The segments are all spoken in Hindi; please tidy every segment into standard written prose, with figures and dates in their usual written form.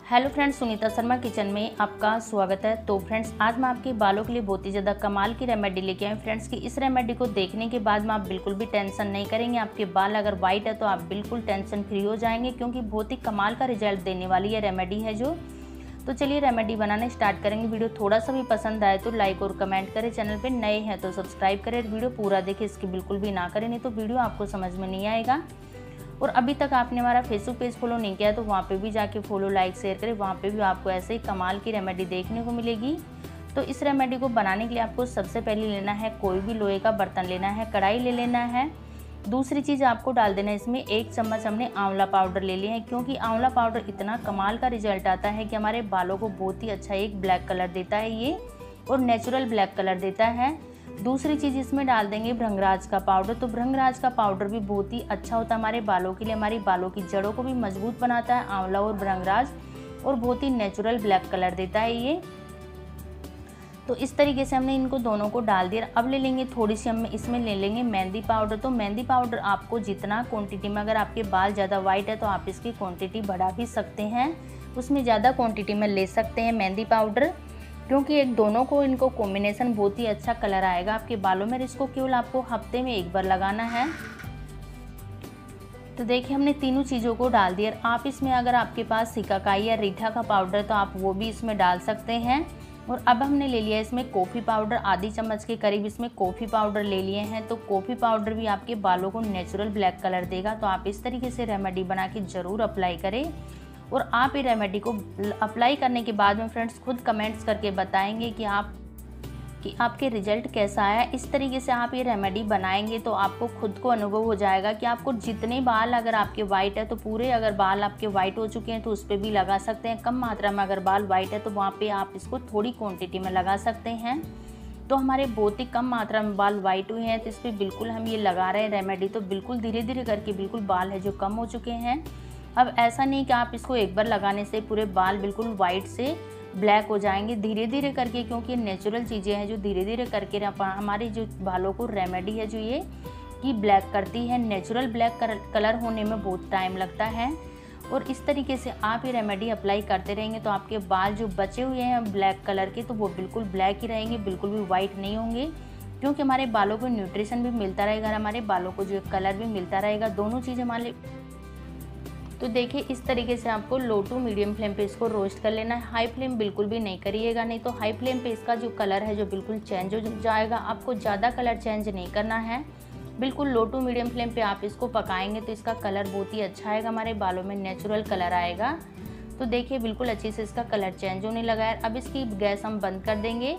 Hello friends, Sunita Sharma kitchen में आपका स्वागत है। तो फ्रेंड्स, आज मैं आपके बालों के लिए बहुत ही ज़्यादा कमाल की रेमेडी लेके आई फ्रेंड्स कि इस रेमेडी को देखने के बाद में आप बिल्कुल भी टेंशन नहीं करेंगे। आपके बाल अगर वाइट है तो आप बिल्कुल टेंशन फ्री हो जाएंगे, क्योंकि बहुत ही कमाल का रिजल्ट देने वाली ये रेमेडी है जो। तो चलिए रेमेडी बनाना स्टार्ट करेंगे। वीडियो थोड़ा सा भी पसंद आए तो लाइक और कमेंट करें, चैनल पर नए हैं तो सब्सक्राइब करें, वीडियो पूरा देखें, इसकी बिल्कुल भी ना करें, नहीं तो वीडियो आपको समझ में नहीं आएगा। और अभी तक आपने हमारा फेसबुक पेज फॉलो नहीं किया तो वहाँ पे भी जाके फॉलो लाइक शेयर करें, वहाँ पे भी आपको ऐसे ही कमाल की रेमेडी देखने को मिलेगी। तो इस रेमेडी को बनाने के लिए आपको सबसे पहले लेना है कोई भी लोहे का बर्तन लेना है, कढ़ाई ले लेना है। दूसरी चीज़ आपको डाल देना है इसमें 1 चम्मच हमने आंवला पाउडर ले लिया है, क्योंकि आंवला पाउडर इतना कमाल का रिजल्ट आता है कि हमारे बालों को बहुत ही अच्छा एक ब्लैक कलर देता है ये, और नेचुरल ब्लैक कलर देता है। दूसरी चीज़ इसमें डाल देंगे भृंगराज का पाउडर। तो भृंगराज का पाउडर भी बहुत ही अच्छा होता है हमारे बालों के लिए, हमारी बालों की जड़ों को भी मजबूत बनाता है आंवला और भृंगराज, और बहुत ही नेचुरल ब्लैक कलर देता है ये। तो इस तरीके से हमने इनको दोनों को डाल दिया। अब ले लेंगे थोड़ी सी हम इसमें ले लेंगे मेहंदी पाउडर। तो मेहंदी पाउडर आपको जितना क्वांटिटी में, अगर आपके बाल ज़्यादा वाइट है तो आप इसकी क्वांटिटी बढ़ा भी सकते हैं, उसमें ज़्यादा क्वांटिटी में ले सकते हैं मेहंदी पाउडर, क्योंकि एक दोनों को इनको कॉम्बिनेशन बहुत ही अच्छा कलर आएगा आपके बालों में। इसको केवल आपको हफ्ते में एक बार लगाना है। तो देखिए हमने तीनों चीज़ों को डाल दिया। आप इसमें अगर आपके पास सिकाकाई या रीठा का पाउडर तो आप वो भी इसमें डाल सकते हैं। और अब हमने ले लिया इसमें कॉफ़ी पाउडर, आधी चम्मच के करीब इसमें कॉफ़ी पाउडर ले लिए हैं। तो कॉफ़ी पाउडर भी आपके बालों को नेचुरल ब्लैक कलर देगा। तो आप इस तरीके से रेमेडी बना के ज़रूर अप्लाई करें, और आप ये रेमेडी को अप्लाई करने के बाद में फ्रेंड्स खुद कमेंट्स करके बताएंगे कि आपके रिजल्ट कैसा आया। इस तरीके से आप ये रेमेडी बनाएंगे तो आपको खुद को अनुभव हो जाएगा कि आपको जितने बाल अगर आपके वाइट है तो पूरे, अगर बाल आपके वाइट हो चुके हैं तो उस पर भी लगा सकते हैं। कम मात्रा में अगर बाल वाइट है तो वहाँ पे आप इसको थोड़ी क्वांटिटी में लगा सकते हैं। तो हमारे बहुत ही कम मात्रा में बाल वाइट हुए हैं तो इस पर बिल्कुल हम ये लगा रहे हैं रेमेडी। तो बिल्कुल धीरे धीरे करके बिल्कुल बाल है जो कम हो चुके हैं। अब ऐसा नहीं कि आप इसको एक बार लगाने से पूरे बाल बिल्कुल वाइट से ब्लैक हो जाएंगे, धीरे धीरे करके, क्योंकि नेचुरल चीज़ें हैं जो धीरे धीरे करके हमारे जो बालों को रेमेडी है जो ये कि ब्लैक करती है। नेचुरल ब्लैक कलर होने में बहुत टाइम लगता है। और इस तरीके से आप ये रेमेडी अप्लाई करते रहेंगे तो आपके बाल जो बचे हुए हैं ब्लैक कलर के तो वो बिल्कुल ब्लैक ही रहेंगे, बिल्कुल भी वाइट नहीं होंगे, क्योंकि हमारे बालों को न्यूट्रिशन भी मिलता रहेगा, हमारे बालों को जो कलर भी मिलता रहेगा, दोनों चीज़ हमारे। तो देखिए इस तरीके से आपको लो टू मीडियम फ्लेम पे इसको रोस्ट कर लेना है। हाई फ्लेम बिल्कुल भी नहीं करिएगा, नहीं तो हाई फ्लेम पे इसका जो कलर है जो बिल्कुल चेंज हो जाएगा। आपको ज़्यादा कलर चेंज नहीं करना है, बिल्कुल लो टू मीडियम फ्लेम पे आप इसको पकाएंगे तो इसका कलर बहुत ही अच्छा आएगा, हमारे बालों में नेचुरल कलर आएगा। तो देखिए बिल्कुल अच्छे से इसका कलर चेंज होने लगा है। अब इसकी गैस हम बंद कर देंगे,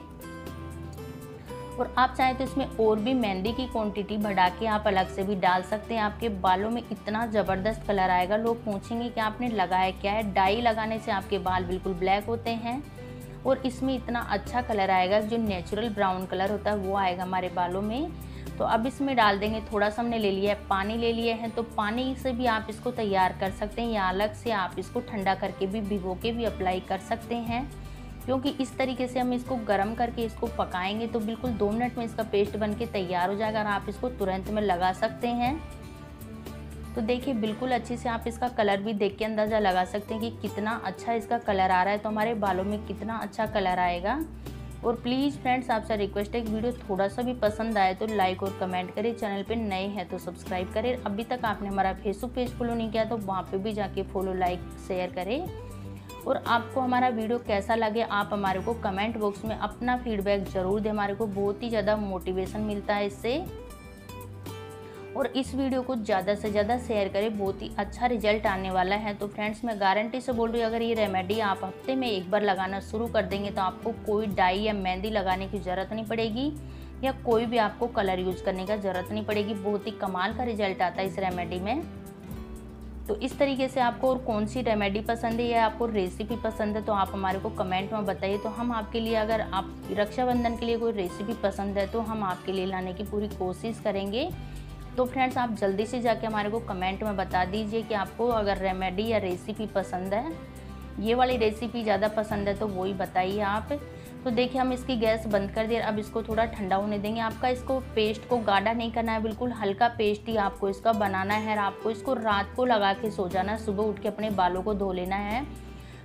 और आप चाहें तो इसमें और भी मेहंदी की क्वांटिटी बढ़ा के आप अलग से भी डाल सकते हैं। आपके बालों में इतना ज़बरदस्त कलर आएगा, लोग पूछेंगे कि आपने लगाया क्या है। डाई लगाने से आपके बाल बिल्कुल ब्लैक होते हैं, और इसमें इतना अच्छा कलर आएगा, जो नेचुरल ब्राउन कलर होता है वो आएगा हमारे बालों में। तो अब इसमें डाल देंगे थोड़ा सा, हमने ले लिया है पानी ले लिए हैं। तो पानी से भी आप इसको तैयार कर सकते हैं, या अलग से आप इसको ठंडा करके भी भिगो के भी अप्लाई कर सकते हैं, क्योंकि इस तरीके से हम इसको गर्म करके इसको पकाएंगे तो बिल्कुल 2 मिनट में इसका पेस्ट बनके तैयार हो जाएगा, और आप इसको तुरंत में लगा सकते हैं। तो देखिए बिल्कुल अच्छे से आप इसका कलर भी देख के अंदाज़ा लगा सकते हैं कि कितना अच्छा इसका कलर आ रहा है। तो हमारे बालों में कितना अच्छा कलर आएगा। और प्लीज़ फ्रेंड्स आपसे रिक्वेस्ट है कि वीडियो थोड़ा सा भी पसंद आए तो लाइक और कमेंट करें, चैनल पे नए हैं तो सब्सक्राइब करें। अभी तक आपने हमारा फेसबुक पेज फॉलो नहीं किया तो वहाँ पे भी जाके फॉलो लाइक शेयर करें। और आपको हमारा वीडियो कैसा लगे आप हमारे को कमेंट बॉक्स में अपना फीडबैक ज़रूर दें, हमारे को बहुत ही ज़्यादा मोटिवेशन मिलता है इससे। और इस वीडियो को ज़्यादा से ज़्यादा शेयर करें, बहुत ही अच्छा रिजल्ट आने वाला है। तो फ्रेंड्स मैं गारंटी से बोल रही हूँ, अगर ये रेमेडी आप हफ्ते में एक बार लगाना शुरू कर देंगे तो आपको कोई डाई या मेहंदी लगाने की ज़रूरत नहीं पड़ेगी, या कोई भी आपको कलर यूज़ करने का ज़रूरत नहीं पड़ेगी। बहुत ही कमाल का रिजल्ट आता है इस रेमेडी में। तो इस तरीके से आपको और कौन सी रेमेडी पसंद है या आपको रेसिपी पसंद है तो आप हमारे को कमेंट में बताइए। तो हम आपके लिए, अगर आप रक्षाबंधन के लिए कोई रेसिपी पसंद है तो हम आपके लिए लाने की पूरी कोशिश करेंगे। तो फ्रेंड्स आप जल्दी से जाके हमारे को कमेंट में बता दीजिए कि आपको अगर रेमेडी या रेसिपी पसंद है, ये वाली रेसिपी ज़्यादा पसंद है तो वही बताइए आप। तो देखिए हम इसकी गैस बंद कर दिया। अब इसको थोड़ा ठंडा होने देंगे। आपका इसको पेस्ट को गाढ़ा नहीं करना है, बिल्कुल हल्का पेस्ट ही आपको इसका बनाना है। आपको इसको रात को लगा के सो जाना है, सुबह उठ के अपने बालों को धो लेना है।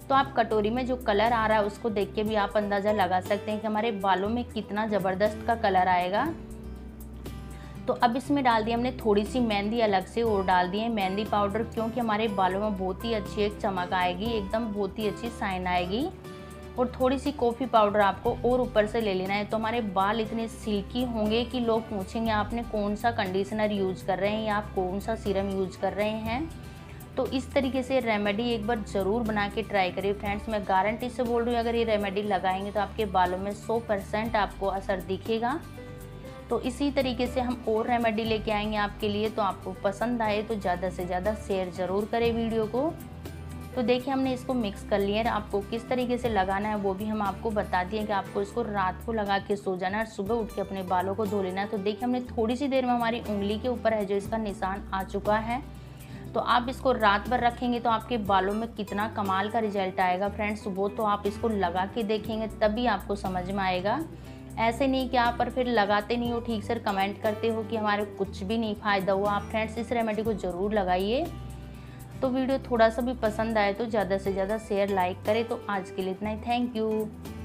तो आप कटोरी में जो कलर आ रहा है उसको देख के भी आप अंदाज़ा लगा सकते हैं कि हमारे बालों में कितना ज़बरदस्त का कलर आएगा। तो अब इसमें डाल दिया हमने थोड़ी सी मेहंदी अलग से और डाल दिए मेहंदी पाउडर, क्योंकि हमारे बालों में बहुत ही अच्छी एक चमक आएगी, एकदम बहुत ही अच्छी शाइन आएगी। और थोड़ी सी कॉफ़ी पाउडर आपको और ऊपर से ले लेना है। तो हमारे बाल इतने सिल्की होंगे कि लोग पूछेंगे आपने कौन सा कंडीशनर यूज़ कर रहे हैं या आप कौन सा सीरम यूज़ कर रहे हैं। तो इस तरीके से रेमेडी एक बार ज़रूर बना के ट्राई करिए फ्रेंड्स। मैं गारंटी से बोल रही हूँ, अगर ये रेमेडी लगाएंगे तो आपके बालों में 100% आपको असर दिखेगा। तो इसी तरीके से हम और रेमेडी लेके आएंगे आपके लिए। तो आपको पसंद आए तो ज़्यादा से ज़्यादा शेयर ज़रूर करें वीडियो को। तो देखिए हमने इसको मिक्स कर लिया है। आपको किस तरीके से लगाना है वो भी हम आपको बता दिए कि आपको इसको रात को लगा के सो जाना है और सुबह उठ के अपने बालों को धो लेना है। तो देखिए हमने थोड़ी सी देर में हमारी उंगली के ऊपर है जो इसका निशान आ चुका है। तो आप इसको रात भर रखेंगे तो आपके बालों में कितना कमाल का रिजल्ट आएगा फ्रेंड्स, वो तो आप इसको लगा के देखेंगे तभी आपको समझ में आएगा। ऐसे नहीं कि आप पर फिर लगाते नहीं हो ठीक से, कमेंट करते हो कि हमारे कुछ भी नहीं फ़ायदा हुआ। आप फ्रेंड्स इस रेमेडी को ज़रूर लगाइए। तो वीडियो थोड़ा सा भी पसंद आए तो ज़्यादा से ज़्यादा शेयर लाइक करें। तो आज के लिए इतना ही, थैंक यू।